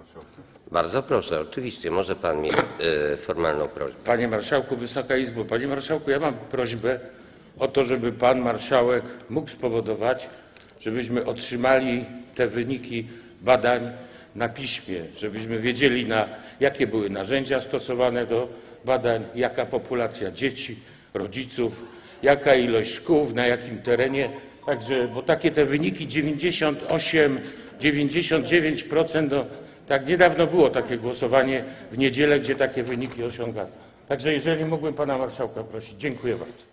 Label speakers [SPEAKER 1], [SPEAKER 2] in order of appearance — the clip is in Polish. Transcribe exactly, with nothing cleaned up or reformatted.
[SPEAKER 1] marszałku.
[SPEAKER 2] Bardzo proszę, oczywiście, może pan mieć y, formalną prośbę.
[SPEAKER 3] Panie Marszałku, Wysoka Izbo, Panie Marszałku, ja mam prośbę o to, żeby Pan Marszałek mógł spowodować, żebyśmy otrzymali te wyniki badań na piśmie, żebyśmy wiedzieli, na jakie były narzędzia stosowane do badań, jaka populacja dzieci, rodziców, jaka ilość szkół, na jakim terenie. Także, bo takie te wyniki dziewięćdziesiąt osiem, dziewięćdziesiąt dziewięć procent, no, tak niedawno było takie głosowanie w niedzielę, gdzie takie wyniki osiągano. Także jeżeli mógłbym Pana Marszałka prosić. Dziękuję bardzo.